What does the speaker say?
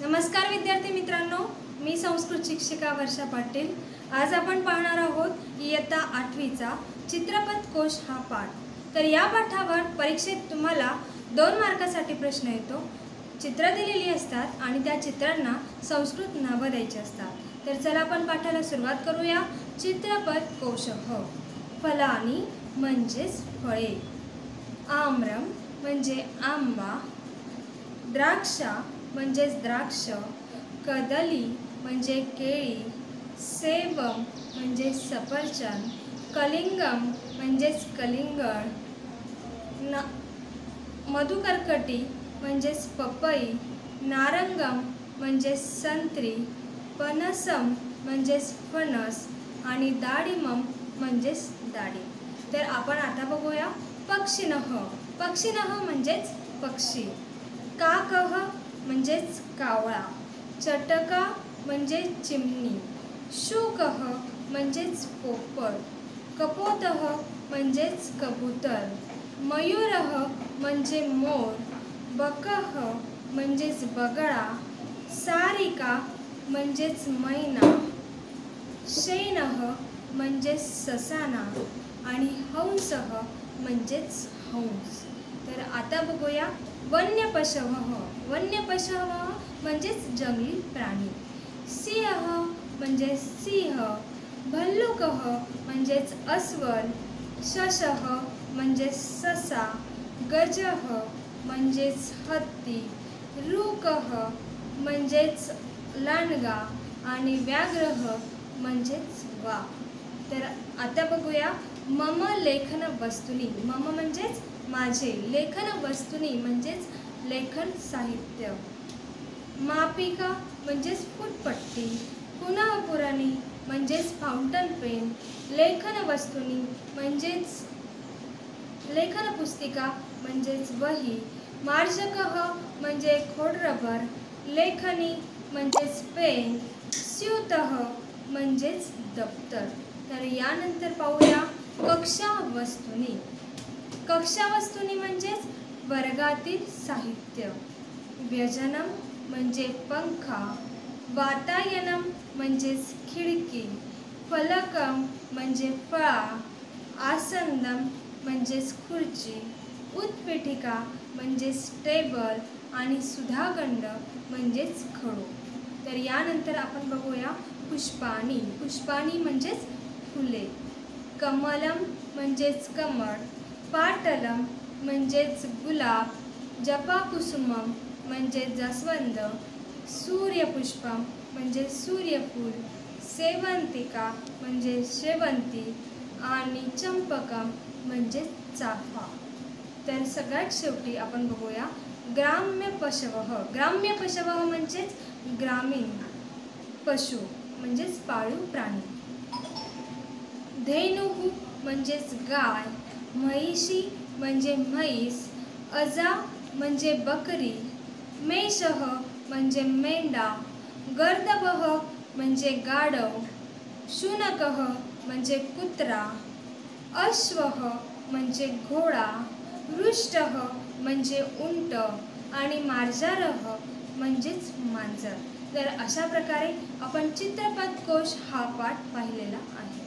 नमस्कार विद्यार्थी मित्रांनो, मी संस्कृत शिक्षिका वर्षा पाटील। आज आपण पाहणार आहोत इयत्ता 8वीचा चित्रपट कोश हा पाठ। तर या पाठावर परीक्षेत तुम्हाला 2 मार्कासाठी प्रश्न येतो। चित्र दिलेली असतात आणि त्या चित्रांना संस्कृत नावे द्यायची असतात। तर चला आपण पाठाला सुरुवात करूया। चित्रपट कोश फलानी म्हणजेच फळे, आम्रम म्हणजे आंबा, द्राक्षा म्हणजेच द्राक्ष, कदली म्हणजे केळी, सेबम म्हणजे सफरचंद, कलिंगम म्हणजेच कलिंगड, मधुकर्कटी म्हणजेच पपई, नारंगम म्हणजेच संत्री, पनसम म्हणजेच फणस आणि दाडिमम म्हणजेच डाळिंब। तर आपण आता बघूया पक्षिणः। पक्षिणः म्हणजेच पक्षी, काकः म्हणजेच कावळा, चटका म्हणजे चिमणी, शुकः म्हणजेच पोपट, कपोतः म्हणजेच कबूतर, मयूरः म्हणजे मोर, बकः म्हणजेच बगळा, सारिका म्हणजेच मैना, शैनः म्हणजेच ससाना आणि हंसः म्हणजेच हंस। तर आता बघूया वन्य पशवः। वन्य पशवः म्हणजेच जंगली प्राणी, सिंह म्हणजे सिंह, भल्लुकः म्हणजेच अस्वल, शशः म्हणजेच ससा, गजः म्हणजेच हत्ती, रूकः म्हणजेच लांडगा आणि व्याघ्रः म्हणजेच वाघ। तर आता बघूया मम लेखन वस्तुनी। मम म्हणजेच माझे, लेखन वस्तुनी म्हणजेच लेखन साहित्य, मापिका म्हणजेच फुटपट्टी, पुनःपुराणी म्हणजेच फाउंटन पेन, लेखन वस्तुनी म्हणजेच लेखन पुस्तिका म्हणजेच वही, मार्जकः म्हणजे खोडरबर, लेखनी म्हणजेच पेन, स्यूतः म्हणजेच दप्तर। तर यानंतर पाहूया कक्षा वस्तुनी। कक्षा वस्तुनी म्हणजेच वर्गातील साहित्य, व्यजनम म्हणजे पंखा, वातायनम म्हणजेच खिडकी, फलकम म्हणजे फळा, आसंदम म्हणजेच खुर्ची, उत्पीठिका म्हणजेच टेबल आणि सुधागंड म्हणजेच खडू। तर यानंतर आपण बघूया पुष्पाणी। पुष्पाणी म्हणजेच फुले, कमलम म्हणजेच कमळ, पाटलम म्हणजेच गुलाब, जपाकुसुमम म्हणजे जास्वंद, सूर्यपुष्पम म्हणजे सूर्यफूल, सेवंतिका म्हणजे शेवंती आणि चंपकम म्हणजे चाफा। तर सगळ्यात शेवटी आपण बघूया ग्राम्य पशवः। ग्राम्य पशवः म्हणजेच ग्रामीण पशु म्हणजेच पाळीव प्राणी, धेनुः म्हणजेच गाय, महिषी म्हणजे म्हैस, अजा म्हणजे बकरी, मेषः म्हणजे मेंढा, गर्दभः म्हणजे गाढव, शुनकः म्हणजे कुत्रा, अश्वः म्हणजे घोडा, रुष्टः म्हणजे उंट आणि मार्जारः म्हणजेच मांजर। तर अशा प्रकारे आपण चित्रपट कोश हा पाठ पाहिलेला आहे।